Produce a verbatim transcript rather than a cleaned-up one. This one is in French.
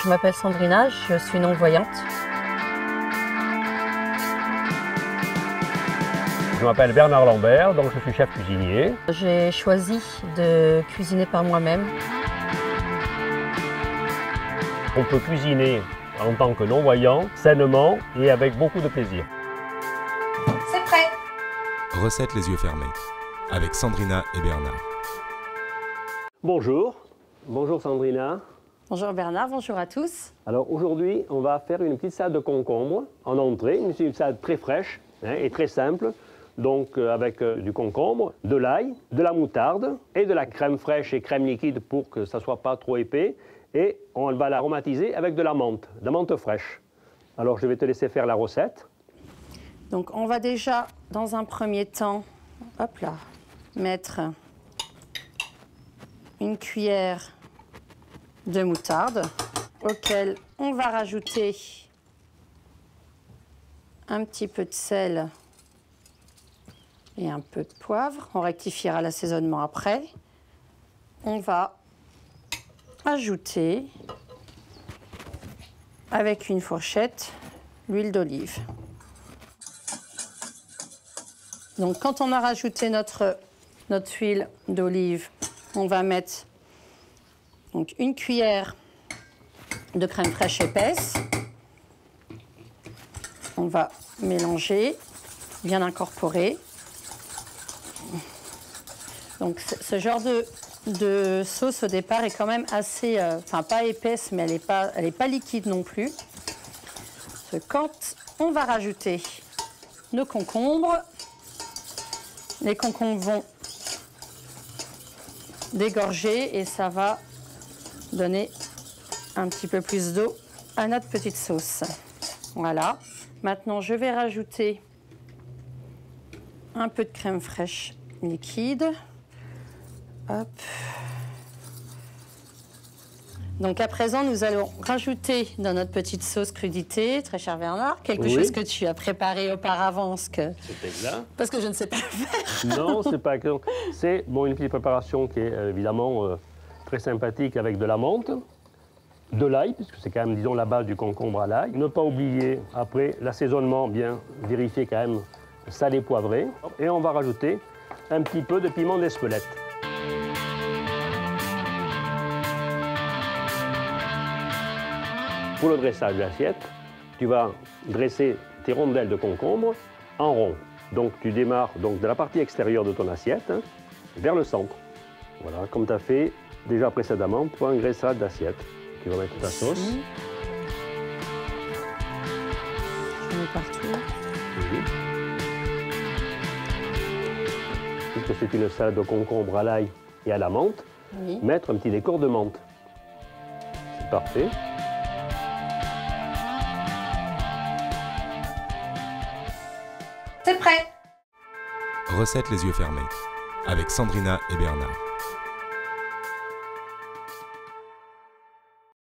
Je m'appelle Sandrina, je suis non-voyante. Je m'appelle Bernard Lambert, donc je suis chef cuisinier. J'ai choisi de cuisiner par moi-même. On peut cuisiner en tant que non-voyant, sainement et avec beaucoup de plaisir. C'est prêt! Recette les yeux fermés, avec Sandrina et Bernard. Bonjour, bonjour Sandrina. Bonjour Bernard, bonjour à tous. Alors aujourd'hui, on va faire une petite salade de concombre en entrée, une, une salade très fraîche hein, et très simple. Donc euh, avec euh, du concombre, de l'ail, de la moutarde et de la crème fraîche et crème liquide pour que ça ne soit pas trop épais. Et on va l'aromatiser avec de la menthe, de la menthe fraîche. Alors je vais te laisser faire la recette. Donc on va déjà, dans un premier temps, hop là, mettre une cuillère de moutarde, auquel on va rajouter un petit peu de sel et un peu de poivre. On rectifiera l'assaisonnement après. On va ajouter, avec une fourchette, l'huile d'olive. Donc quand on a rajouté notre, notre huile d'olive, on va mettre donc, une cuillère de crème fraîche épaisse. On va mélanger, bien incorporer. Donc ce genre de, de sauce au départ est quand même assez, euh, enfin pas épaisse, mais elle n'est pas, elle est pas liquide non plus. Parce que quand on va rajouter nos concombres, les concombres vont dégorger et ça va donner un petit peu plus d'eau à notre petite sauce. Voilà. Maintenant, je vais rajouter un peu de crème fraîche liquide. Hop. Donc à présent, nous allons rajouter dans notre petite sauce crudité, très cher Bernard, quelque oui. chose que tu as préparé auparavant. Que... C'est exact. Parce que je ne sais pas le faire. Non, c'est pas que. C'est bon, une petite préparation qui est euh, évidemment euh, très sympathique avec de la menthe, de l'ail, puisque c'est quand même, disons, la base du concombre à l'ail. Ne pas oublier, après, l'assaisonnement, bien vérifier quand même salé poivré. Et on va rajouter un petit peu de piment d'Espelette. Pour le dressage de l'assiette, tu vas dresser tes rondelles de concombre en rond. Donc tu démarres donc, de la partie extérieure de ton assiette hein, vers le centre. Voilà, comme tu as fait déjà précédemment pour un graissage d'assiette. Tu vas mettre ta sauce. Ici. Je mets partout. Oui. Puisque c'est une salade de concombre à l'ail et à la menthe, Oui. mettre un petit décor de menthe. C'est parfait. C'est prêt! Recette les yeux fermés, avec Sandrina et Bernard.